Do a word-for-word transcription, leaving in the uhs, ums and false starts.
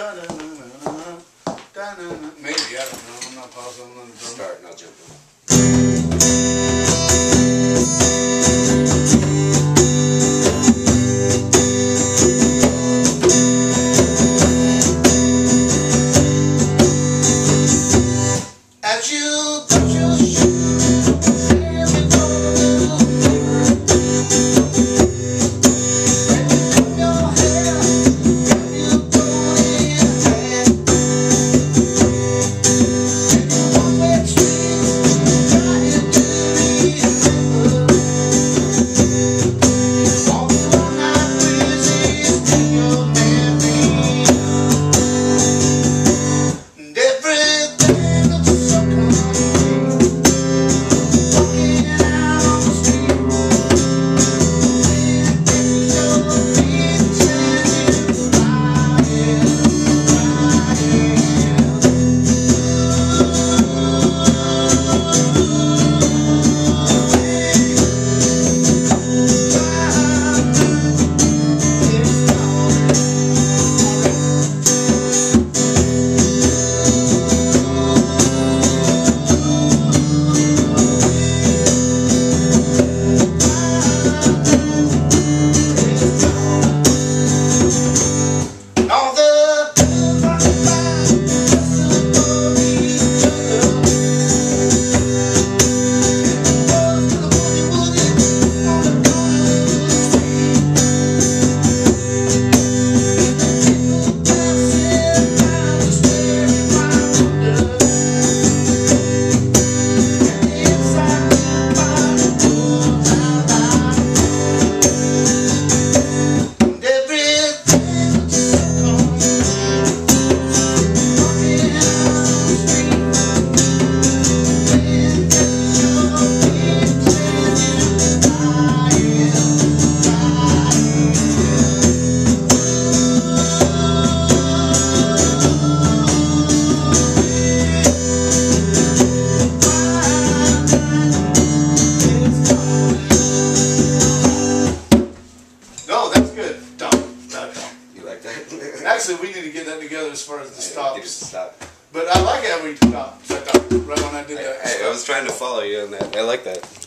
Maybe, I don't know. I'm not positive on the drum. Start and I'll jump in. As you put your shoes and you go to and you comb your hair and you put in your hair and you walk wet streets trying to remember all the one-night breezes in your memory and everything looks so Actually, we need to get that together as far as the stops. Get it to stop. But I like how we stopped right when I did that. I, I, I was trying to follow you on that. I like that.